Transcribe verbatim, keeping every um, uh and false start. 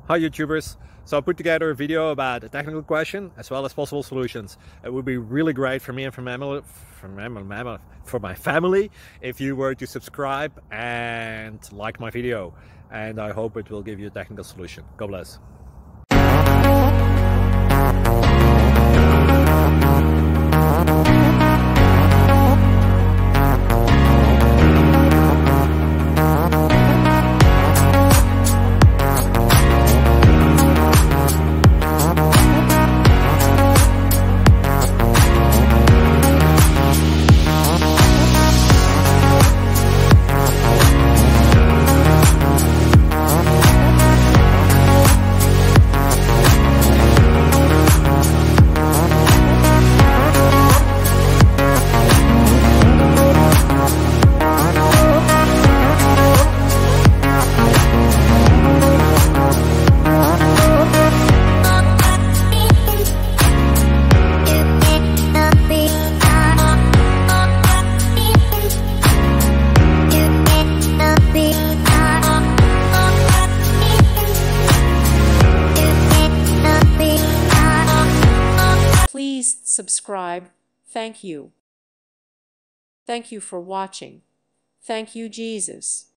Hi YouTubers! So I put together a video about a technical question as well as possible solutions. It would be really great for me and for, mammal, for, mammal, for my family if you were to subscribe and like my video. And I hope it will give you a technical solution. God bless. Please subscribe. Thank you. Thank you for watching. Thank you, Jesus.